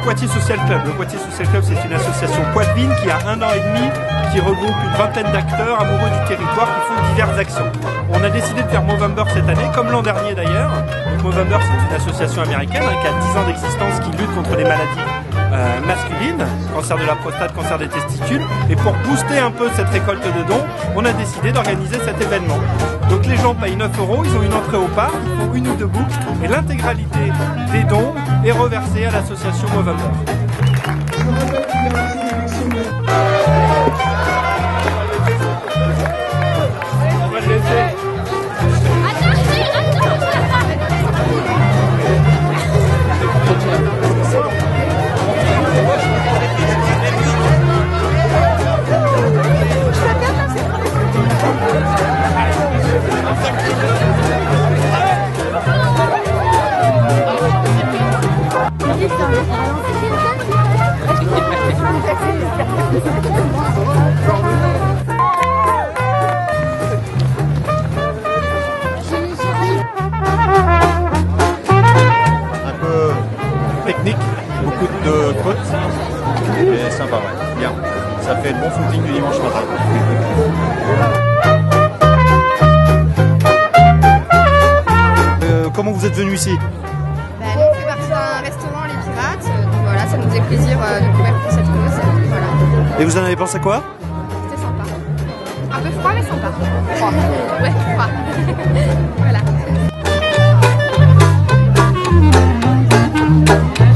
Poitiers Social Club. Le Poitiers Social Club, c'est une association poitevine qui a 1 an et demi, qui regroupe une vingtaine d'acteurs amoureux du territoire qui font diverses actions. On a décidé de faire Movember cette année, comme l'an dernier d'ailleurs. Movember, c'est une association américaine qui a 10 ans d'existence, qui lutte contre les maladies masculines, cancer de la prostate, cancer des testicules. Et pour booster un peu cette récolte de dons, on a décidé d'organiser cet événement. Donc les gens payent 9 €, ils ont une entrée au parc, ils font 1 ou 2 boucles, et l'intégralité des dons est reversée à l'association Movember. On va le laisser. Un peu technique, beaucoup de côtes, mais sympa, ouais, bien. Ça fait le bon footing du dimanche matin. Comment vous êtes venu ici? Nous, on fait partie d'un restaurant, Les Pirates, donc voilà, ça nous faisait plaisir de courir pour cette cause. Voilà. Et vous en avez pensé quoi? C'était sympa. Un peu froid, mais sympa. Froid. Ouais, froid. Voilà.